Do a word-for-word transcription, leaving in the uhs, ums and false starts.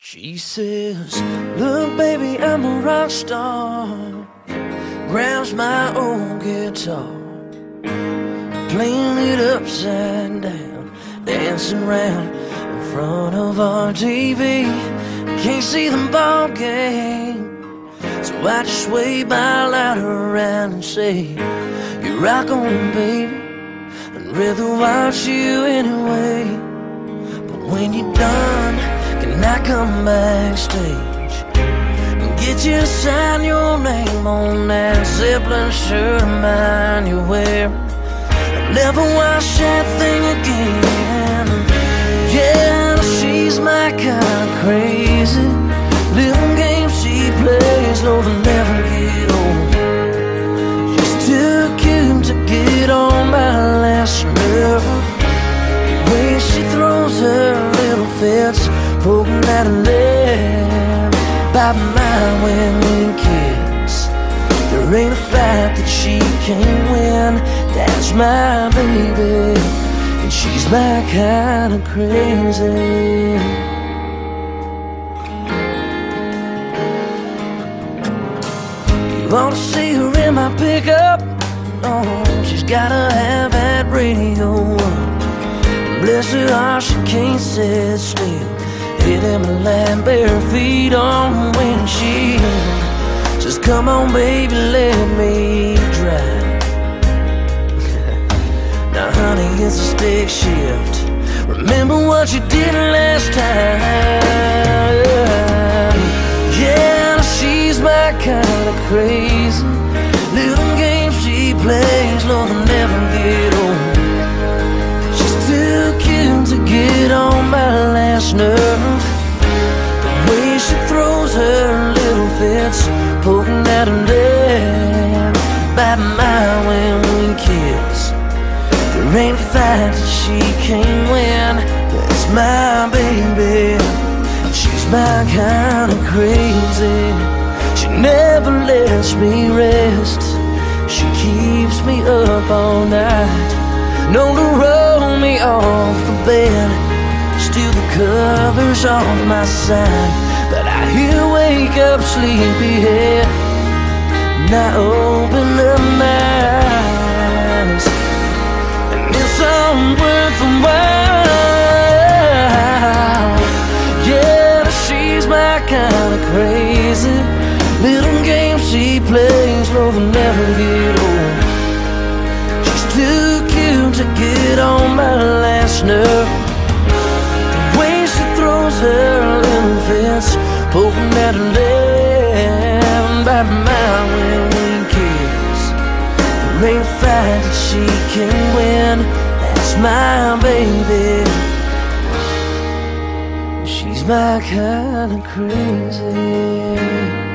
She says, look baby, I'm a rock star. Grabs my old guitar, playing it upside down, dancing round in front of our T V. Can't see the ball game, so I just wave my lighter around and say, you rock on baby, I'd rather watch you anyway. But when you're done, can I come backstage and get you to sign your name on that Zeppelin shirt of mine you're wearing? I'll never wash that thing again. Yeah, she's my kind of crazy. Little games she plays, no, they'll never get old. She's too cute to get on my last nerve. The way she throws her little fits, poking at a leg, by mine when we kiss. There ain't a fight that she can't win. That's my baby, and she's my kind of crazy. You ought to see her in my pickup. Oh, she's gotta have that radio. Bless her heart, she can't sit still. Hitting my land, bare feet on the windshield. Says, come on baby, let me drive. Now honey, it's a stick shift. Remember what you did last time. Yeah, she's my kind of crazy. Little games she plays, Lord, they'll never get old. She's too cute to get on my last nerve. The way she throws her little fits, poking at her leg, by mine when we kiss. There ain't a fight that she can't win. That's my baby, she's my kind of crazy. She never lets me rest. She keeps me up all night, known to roll me off the bed, steal the covers off my side. But I hear wake up sleepyhead, and I open up my eyes, and it's all worth a while. Yeah, she's my kind of crazy. Little games she plays, no, they'll never get old. She's too cute to get on my last nerve. The way she throws her little fist, poking at her leg, by mine when we kiss. There ain't a fight that she can win. That's my baby, she's my kind of crazy.